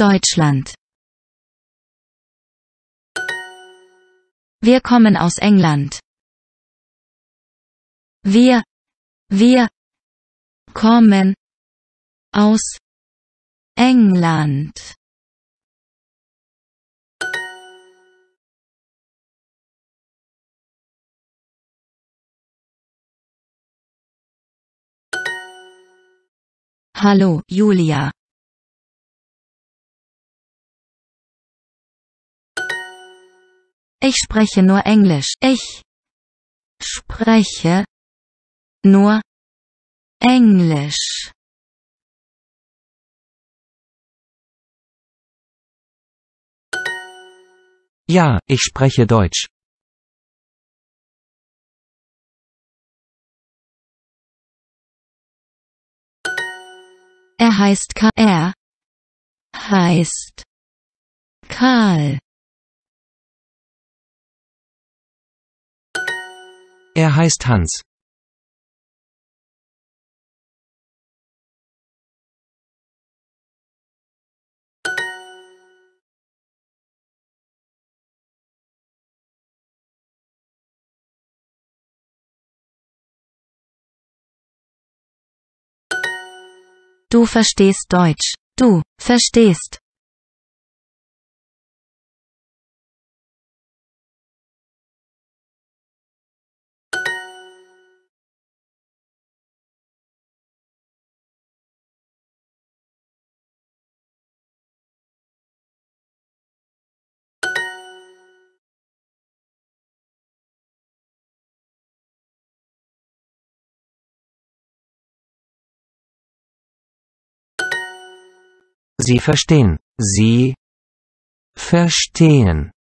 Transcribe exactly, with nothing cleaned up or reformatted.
Deutschland. Wir kommen aus England. Wir, wir kommen aus England. Hallo, Julia. Ich spreche nur Englisch. Ich spreche nur Englisch. Ja, ich spreche Deutsch. Er heißt Karl. Er heißt Karl. Er heißt Hans. Du verstehst Deutsch. Du verstehst. Sie verstehen. Sie verstehen.